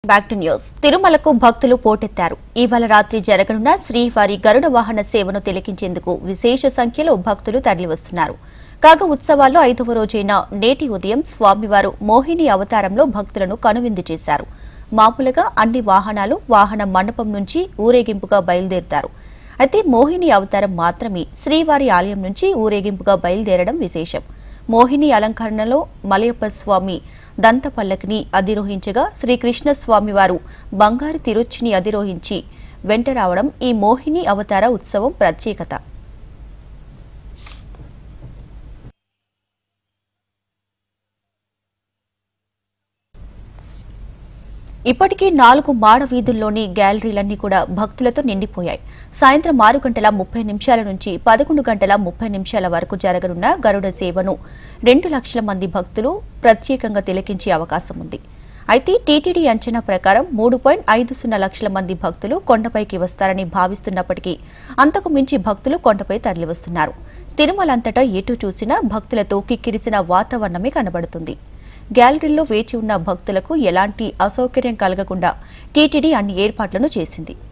Back to news. తిరుమలకు భక్తులు పోటెత్తారు. ఇవాళ రాత్రి జరగనున్న శ్రీవారి గరుడ వాహన సేవను తిలకించేందుకు విశేష సంఖ్యలో భక్తులు తరలివస్తున్నారు. కాగా ఉత్సవాల్లో 5వ రోజైన నేటి ఉదయం స్వామివారు మోహిని అవతారంలో భక్తులను కనువిందు చేశారు. మామూలుగా అన్ని వాహనాలు వాహన మండపం నుంచి ఊరేగింపుగా బయలుదేరుతారు. అయితే మోహిని అవతారం మాత్రమే శ్రీవారి ఆలయం నుంచి ఊరేగింపుగా బయలుదేరడం విశేషం. మోహిని అలంకరణలో మలయప్ప స్వామి దంతపల్లకిని అధిరోహించగా శ్రీకృష్ణస్వామి వారు బంగారు తిరుచిని అధిరోహించి వెంట రావడం ఈ మోహిని అవతార ఉత్సవం ప్రత్యేకత. ఇప్పటికీ 4 మాడ వీధుల్లోని గ్యాలరీలన్నీ కూడా భక్తులతో నిండిపోయాయి. సాయంత్రం 6:30 నుంచి 11:30 వరకు జరగనున్న గరుడ సేవను 2 లక్షల మంది భక్తులు ప్రత్యేకంగా తిలకించే అవకాశం ఉంది. అయితే టీటీడీ అంచనా ప్రకారం 3.50 లక్షల మంది భక్తులు కొండపైకి వస్తారని భావిస్తున్నప్పటికీ అంతకు మించి భక్తులు కొండపై తరలివస్తున్నారు. తిరుమలంతటా ఎటు చూసినా భక్తులతో కిక్కిరిసిన వాతావరణమే కనబడుతుంది. గ్యాలరీల్లో వేచి ఉన్న భక్తులకు ఎలాంటి అసౌకర్యం కలగకుండా టీటీడీ అన్ని ఏర్పాట్లను చేసింది.